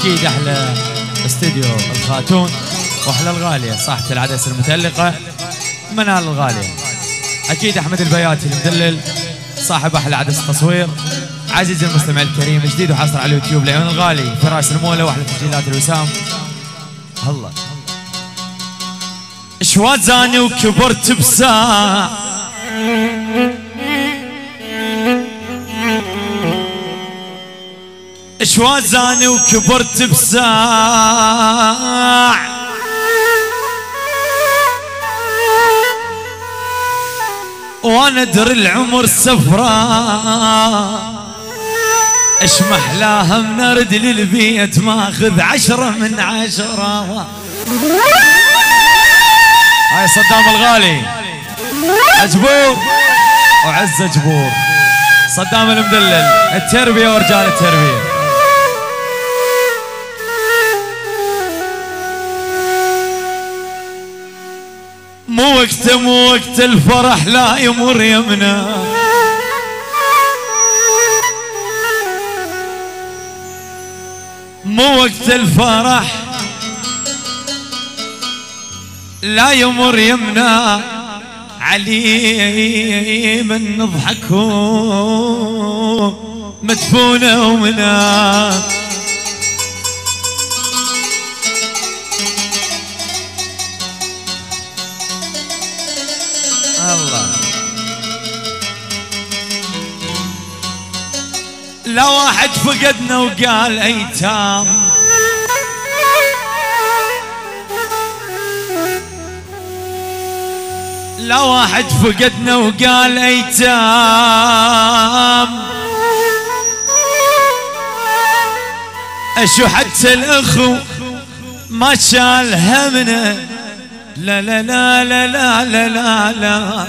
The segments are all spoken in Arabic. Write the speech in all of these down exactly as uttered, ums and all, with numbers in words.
اكيد احلى استديو الخاتون واحلى الغاليه صاحبه العدسه المتالقه منال الغاليه. اكيد احمد البياتي المدلل صاحب احلى عدسه تصوير. عزيزي المستمع الكريم جديد وحصر على اليوتيوب لعيون الغالي فراس المولى واحلى تسجيلات الوسام. الله شوازاني وكبرت بساع شوازاني وكبرت بساع وانا ادري العمر سفراء اش محلاها منرد للبيت ماخذ عشرة من عشرة. هاي صدام الغالي اجبور وعز جبور صدام المدلل التربية ورجال التربية. مو وقت مو وقت الفرح لا يمر يمنا مو وقت الفرح لا يمر يمنا علي من نضحكوا مدفونة ومنا. الله لا واحد فقدنا وقال ايتام لا واحد فقدنا وقال ايتام اشو حتى الاخو ما شال همنا لا لا لا لا لا لا لا, لا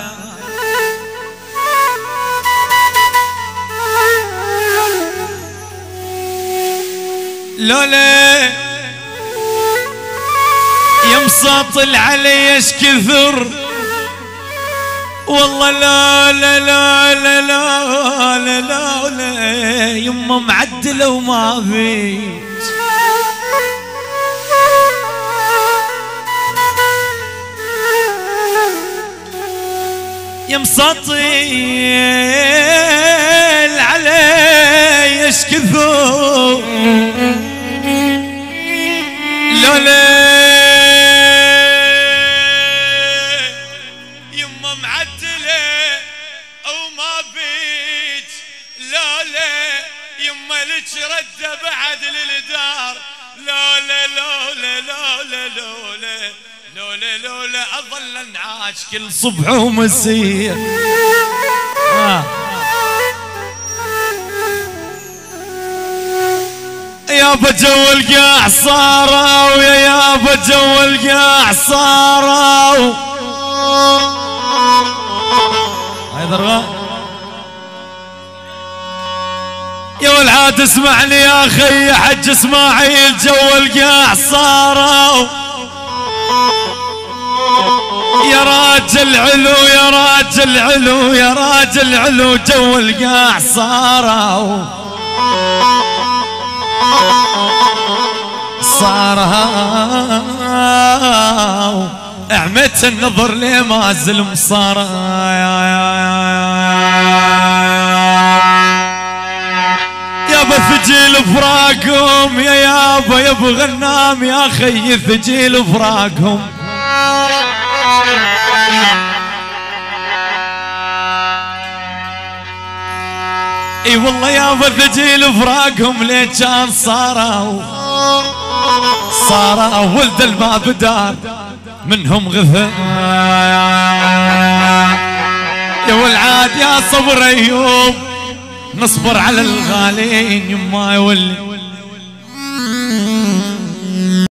لولا يا مساطل علي ايش كثر والله لا لا لا لا لا لا لا, لا يما معدله وما فيش يا مساطل علي ايش كثر لولا يما معدله او ما بيت لولا يما لك رده بعد للدار لولا لولا لولا لولا لولا لولا اظل انعاش كل صبح ومسير. آه. يابا جو القاع صاروا يا يابا جو القاع صاروا. هاي ضربة يا والعاد اسمعني يا اخي حج اسماعيل جو القاع صاروا يا راجل علو يا راجل علو يا راجل علو جو القاع صاروا صاروا اعمت النظر لي ما زل مصارى يابا ثجيل فراقهم يا يابا يا ابو غنام يا خي ثجيل فراقهم اي والله يابا ثجيل فراقهم ليه كان صاروا صاروا ولد الباب دار منهم غثى يا والعاد يا صبر ايوب نصبر على الغالين يما يولي